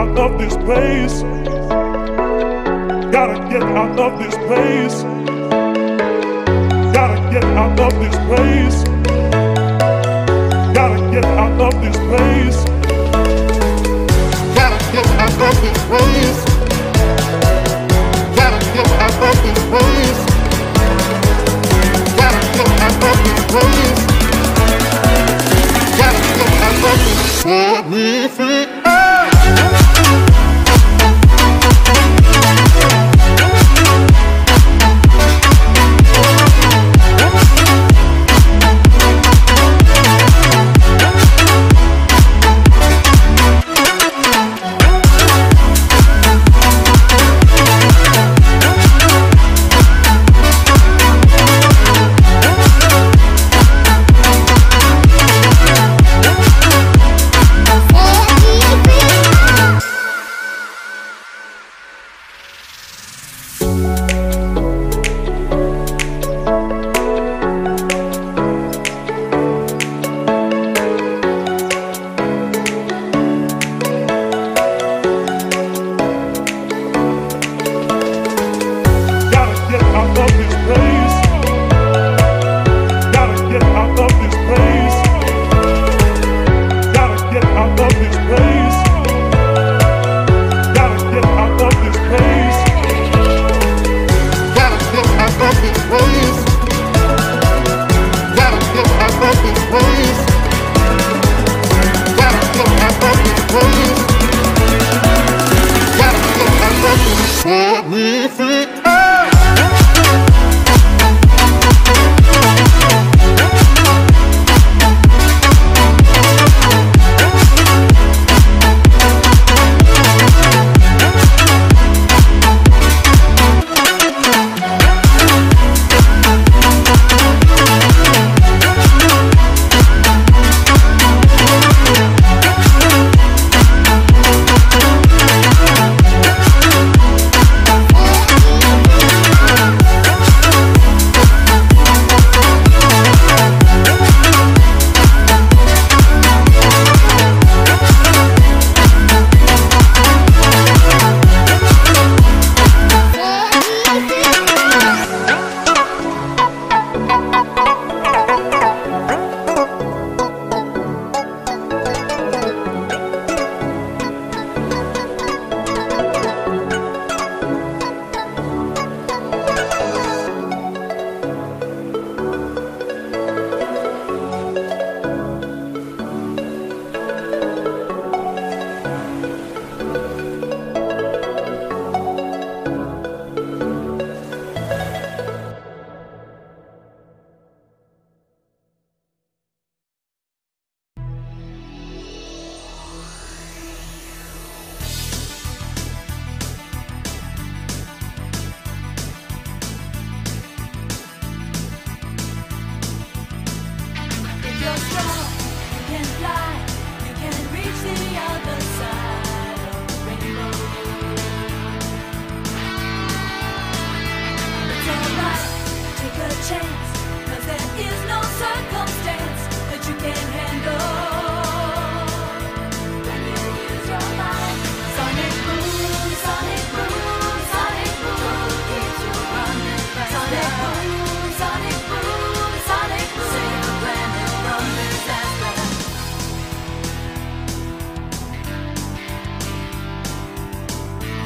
out of this place. Gotta get out of this place. Gotta get out of this place. Gotta get out of this place. Gotta get out of this place. Gotta get out of this place. Gotta get out of this place. Gotta get out of this. Set me free.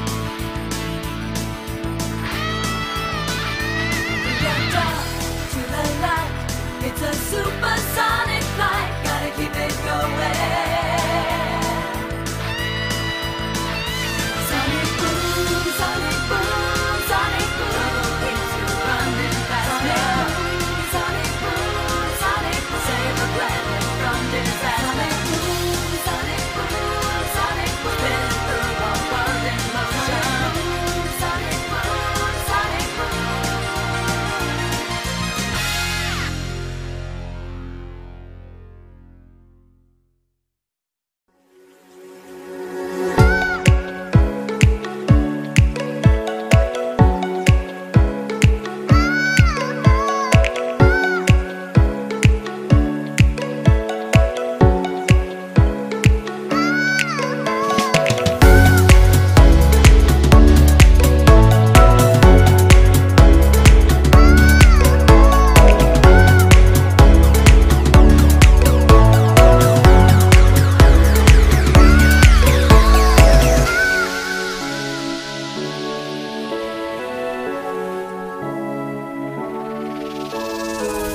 To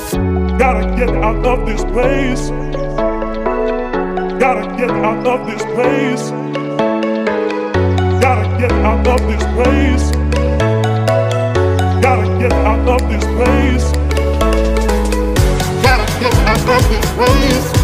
Gotta get out of this place. Gotta get out of this place. Gotta get out of this place. Gotta get out of this place. Gotta get out of this place.